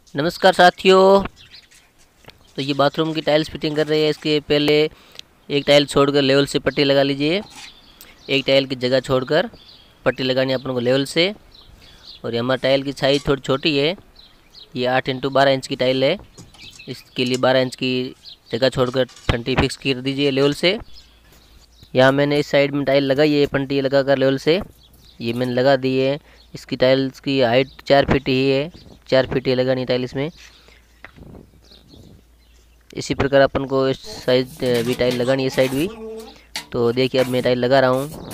नमस्कार साथियों। तो ये बाथरूम की टाइल्स फिटिंग कर रहे हैं। इसके पहले एक टाइल छोड़कर लेवल से पट्टी लगा लीजिए। एक टाइल की जगह छोड़कर पट्टी लगानी है अपन को लेवल से। और ये हमारा टाइल की साइज थोड़ी छोटी है। ये 8x12 इंच की टाइल है। इसके लिए 12 इंच की जगह छोड़कर फंटी फिक्स कर दीजिए लेवल से। यहाँ मैंने इस साइड में टाइल लगाई है, फंटी लगा कर लेवल से ये मैंने लगा दी है। इसकी टाइल्स की हाइट 4 फीट ही है। 4 फीट ही लगानी टाइल इसमें। इसी प्रकार अपन को इस साइड भी टाइल लगानी है, साइड भी। तो देखिए अब मैं टाइल लगा रहा हूँ।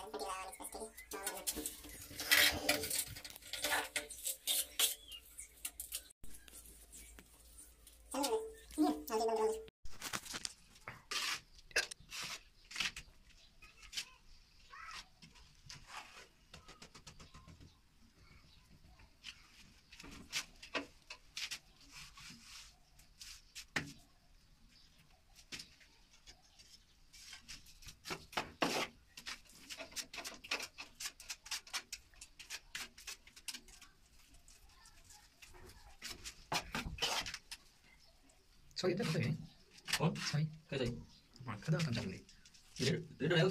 서희 때 그때 어? 서희 그래서 그다 깜짝 놀래. 내려놔요.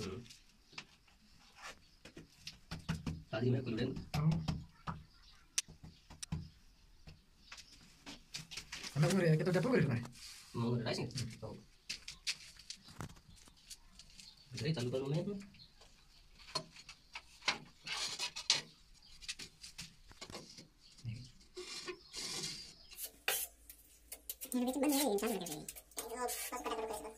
나중에 할 건데. Anda boleh kita udah program kemarin. Mau ngerasa nggak? Tahu. Jadi चालू करूँ मैं तो. Ini bikin banyak ini sama ini. Oh, pas pada pada.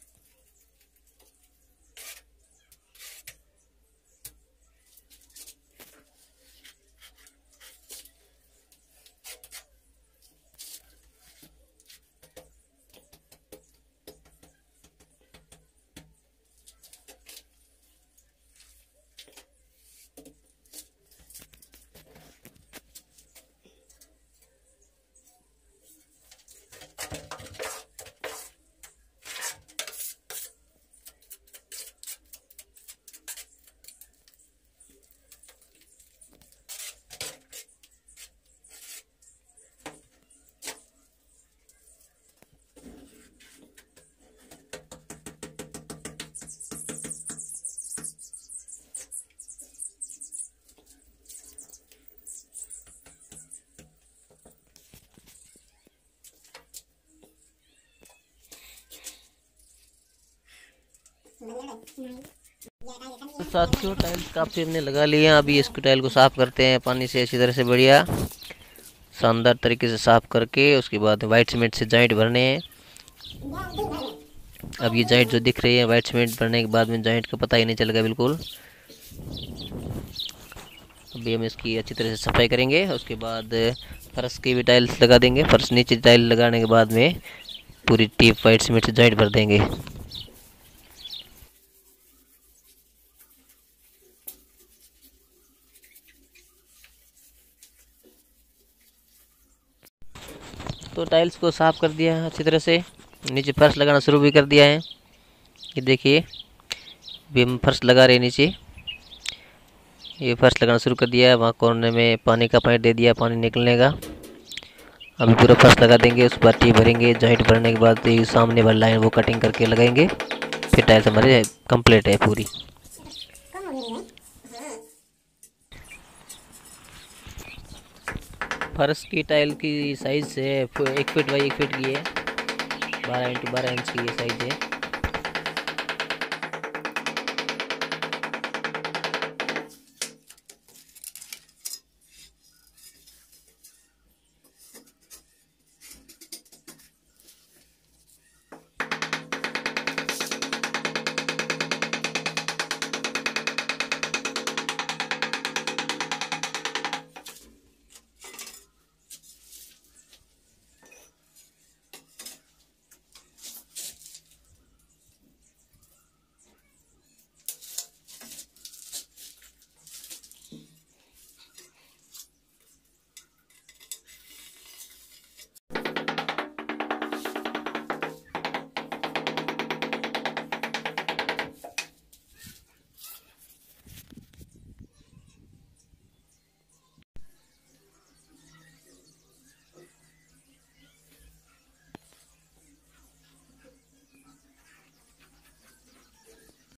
तो साथियों टाइल्स काफ़ी हमने लगा लिए हैं। अभी इसको टाइल को साफ़ करते हैं पानी से अच्छी तरह से, बढ़िया शानदार तरीके से साफ़ करके उसके बाद वाइट सीमेंट से जॉइंट भरने हैं। अब ये जॉइंट जो दिख रही है वाइट सीमेंट भरने के बाद में जॉइंट का पता ही नहीं चलेगा बिल्कुल। अभी हम इसकी अच्छी तरह से सफाई करेंगे, उसके बाद फर्श की भी टाइल्स लगा देंगे। फर्श नीचे टाइल लगाने के बाद में पूरी टीप वाइट सीमेंट से जॉइंट भर देंगे। तो टाइल्स को साफ़ कर दिया है अच्छी तरह से, नीचे फर्श लगाना शुरू भी कर दिया है। ये देखिए अभी हम फर्श लगा रहे हैं नीचे, ये फर्श लगाना शुरू कर दिया है। वहाँ कोने में पानी का पाइप दे दिया पानी निकलने का। अभी पूरा फर्श लगा देंगे, उस बाद टी भरेंगे। जॉइंट भरने के बाद ये सामने वाली लाइन वो कटिंग करके लगाएंगे, फिर टाइल्स हमारे कंप्लीट है पूरी। फर्श की टाइल की साइज़ है 1 फीट बाई 1 फीट की है, 12 इंटू 12 इंच की ये साइज़ है।